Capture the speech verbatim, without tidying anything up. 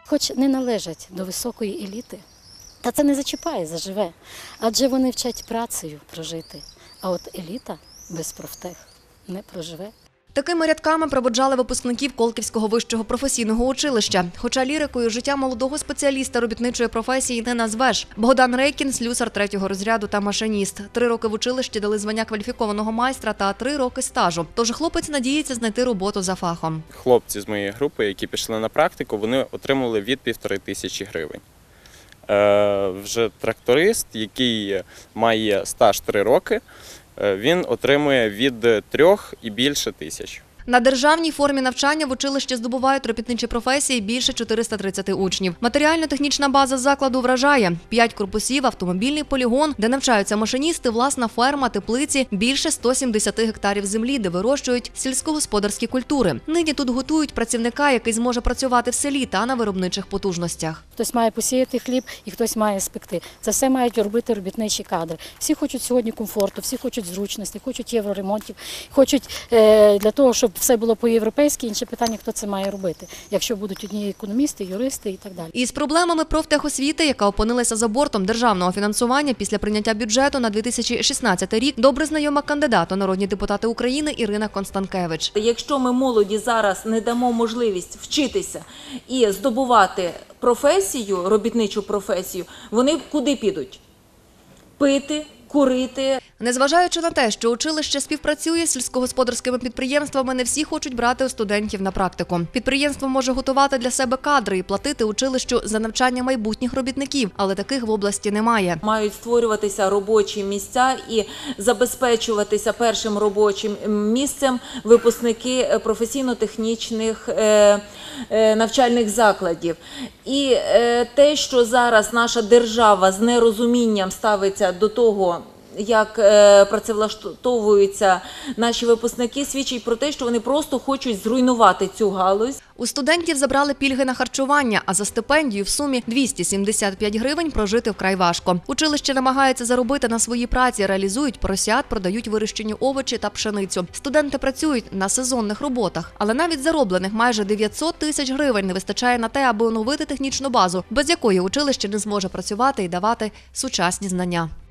хоч не належать до високої еліти, та це не зачіпає, заживе, адже вони вчать працею прожити, а от еліта без профтех не проживе. Такими рядками проводжали випускників Колківського вищого професійного училища. Хоча лірикою життя молодого спеціаліста робітничої професії не назвеш. Богдан Рейкін – слюсар третього розряду та машиніст. Три роки в училищі дали звання кваліфікованого майстра та три роки стажу. Тож хлопець надіється знайти роботу за фахом. Хлопці з моєї групи, які пішли на практику, вони отримали від півтори тисячі гривень. Е, вже тракторист, який має стаж три роки, він отримує від трьох і більше тисяч. На державній формі навчання в училищі здобувають робітничі професії більше чотириста тридцять учнів. Матеріально-технічна база закладу вражає. П'ять корпусів, автомобільний полігон, де навчаються машиністи, власна ферма, теплиці, більше ста сімдесяти гектарів землі, де вирощують сільськогосподарські культури. Нині тут готують працівника, який зможе працювати в селі та на виробничих потужностях. Хтось має посіяти хліб і хтось має спекти. Це все мають робити робітничі кадри. Всі хочуть сьогодні комфорту, всі хочуть зручності, хочуть євроремонтів, хочуть е, для того, щоб все було по-європейськи, інше питання, хто це має робити, якщо будуть одні економісти, юристи і так далі. Із проблемами профтехосвіти, яка опинилася за бортом державного фінансування після прийняття бюджету на дві тисячі шістнадцятий рік, добре знайома кандидату народні депутати України Ірина Констанкевич. Якщо ми молоді зараз не дамо можливість вчитися і здобувати професію, робітничу професію, вони куди підуть? Пити, курити. Незважаючи на те, що училище співпрацює з сільськогосподарськими підприємствами, не всі хочуть брати у студентів на практику. Підприємство може готувати для себе кадри і платити училищу за навчання майбутніх робітників, але таких в області немає. Мають створюватися робочі місця і забезпечуватися першим робочим місцем випускники професійно-технічних навчальних закладів. І те, що зараз наша держава з нерозумінням ставиться до того, як працевлаштовуються наші випускники, свідчить про те, що вони просто хочуть зруйнувати цю галузь. У студентів забрали пільги на харчування, а за стипендію в сумі двісті сімдесят п'ять гривень прожити вкрай важко. Училище намагається заробити на своїй праці, реалізують поросят, продають вирощені овочі та пшеницю. Студенти працюють на сезонних роботах, але навіть зароблених майже дев'ятсот тисяч гривень не вистачає на те, аби оновити технічну базу, без якої училище не зможе працювати і давати сучасні знання.